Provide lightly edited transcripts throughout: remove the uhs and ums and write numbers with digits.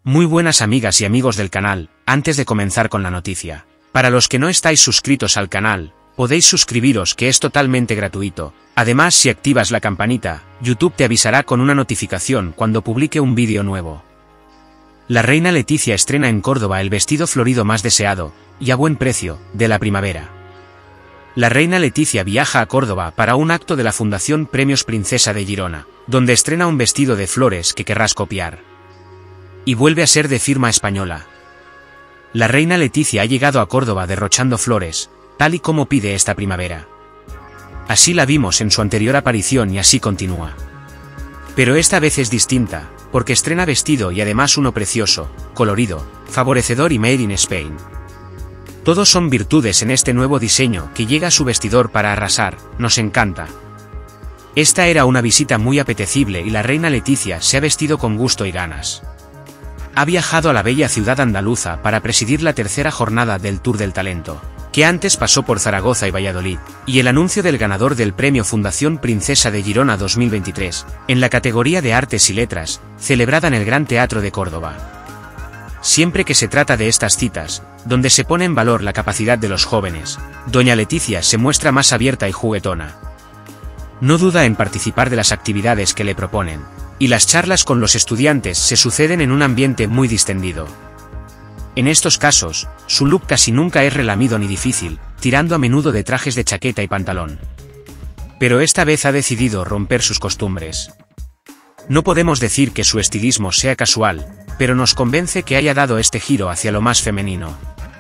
Muy buenas amigas y amigos del canal, antes de comenzar con la noticia. Para los que no estáis suscritos al canal, podéis suscribiros, que es totalmente gratuito. Además, si activas la campanita, YouTube te avisará con una notificación cuando publique un vídeo nuevo. La reina Letizia estrena en Córdoba el vestido florido más deseado, y a buen precio, de la primavera. La reina Letizia viaja a Córdoba para un acto de la Fundación Premios Princesa de Girona, donde estrena un vestido de flores que querrás copiar. Y vuelve a ser de firma española. La reina Letizia ha llegado a Córdoba derrochando flores, tal y como pide esta primavera. Así la vimos en su anterior aparición y así continúa. Pero esta vez es distinta, porque estrena vestido y además uno precioso, colorido, favorecedor y made in Spain. Todos son virtudes en este nuevo diseño que llega a su vestidor para arrasar, nos encanta. Esta era una visita muy apetecible y la reina Letizia se ha vestido con gusto y ganas. Ha viajado a la bella ciudad andaluza para presidir la tercera jornada del Tour del Talento, que antes pasó por Zaragoza y Valladolid, y el anuncio del ganador del premio Fundación Princesa de Girona 2023, en la categoría de Artes y Letras, celebrada en el Gran Teatro de Córdoba. Siempre que se trata de estas citas, donde se pone en valor la capacidad de los jóvenes, doña Letizia se muestra más abierta y juguetona. No duda en participar de las actividades que le proponen, y las charlas con los estudiantes se suceden en un ambiente muy distendido. En estos casos, su look casi nunca es relamido ni difícil, tirando a menudo de trajes de chaqueta y pantalón. Pero esta vez ha decidido romper sus costumbres. No podemos decir que su estilismo sea casual, pero nos convence que haya dado este giro hacia lo más femenino.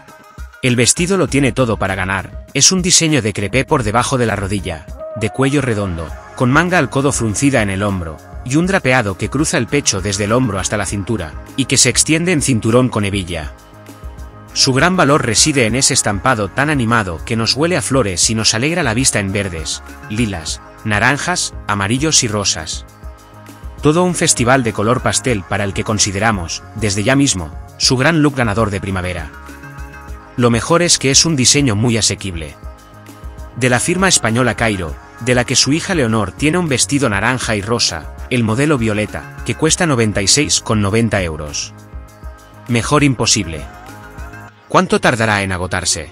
El vestido lo tiene todo para ganar, es un diseño de crepé por debajo de la rodilla, de cuello redondo, con manga al codo fruncida en el hombro, y un drapeado que cruza el pecho desde el hombro hasta la cintura, y que se extiende en cinturón con hebilla. Su gran valor reside en ese estampado tan animado que nos huele a flores y nos alegra la vista en verdes, lilas, naranjas, amarillos y rosas. Todo un festival de color pastel para el que consideramos, desde ya mismo, su gran look ganador de primavera. Lo mejor es que es un diseño muy asequible. De la firma española Cairo, de la que su hija Leonor tiene un vestido naranja y rosa, el modelo violeta, que cuesta 96,90 €. Mejor imposible. ¿Cuánto tardará en agotarse?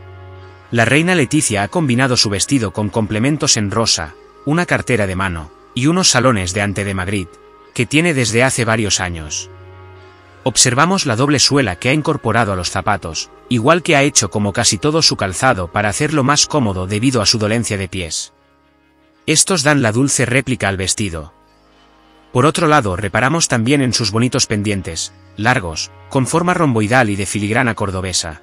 La reina Letizia ha combinado su vestido con complementos en rosa, una cartera de mano, y unos salones de ante de Madrid, que tiene desde hace varios años. Observamos la doble suela que ha incorporado a los zapatos, igual que ha hecho como casi todo su calzado para hacerlo más cómodo debido a su dolencia de pies. Estos dan la dulce réplica al vestido. Por otro lado, reparamos también en sus bonitos pendientes, largos, con forma romboidal y de filigrana cordobesa.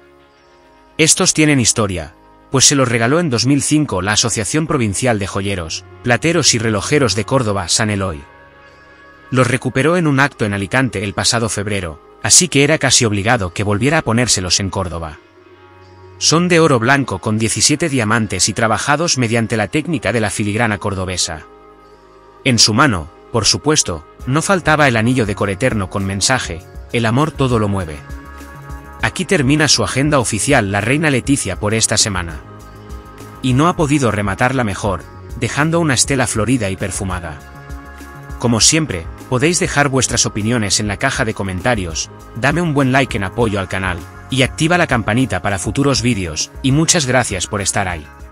Estos tienen historia, pues se los regaló en 2005 la Asociación Provincial de Joyeros, Plateros y Relojeros de Córdoba, San Eloy. Los recuperó en un acto en Alicante el pasado febrero, así que era casi obligado que volviera a ponérselos en Córdoba. Son de oro blanco con 17 diamantes y trabajados mediante la técnica de la filigrana cordobesa. En su mano, por supuesto, no faltaba el anillo de coreterno con mensaje: el amor todo lo mueve. Aquí termina su agenda oficial la reina Letizia por esta semana. Y no ha podido rematarla mejor, dejando una estela florida y perfumada. Como siempre, podéis dejar vuestras opiniones en la caja de comentarios, dame un buen like en apoyo al canal, y activa la campanita para futuros vídeos, y muchas gracias por estar ahí.